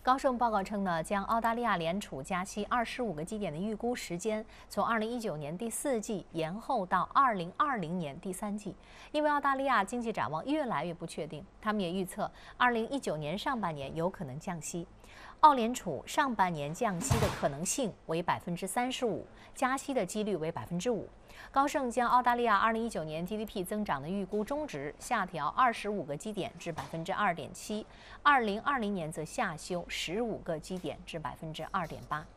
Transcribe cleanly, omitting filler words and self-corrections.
高盛报告称呢，将澳大利亚联储加息25个基点的预估时间从2019年第4季延后到2020年第3季，因为澳大利亚经济展望越来越不确定。他们也预测2019年上半年有可能降息。澳联储上半年降息的可能性为35%，加息的几率为5%。高盛将澳大利亚2019年 GDP 增长的预估中值下调25个基点至2.7%，2020年则下修15个基点至2.8%。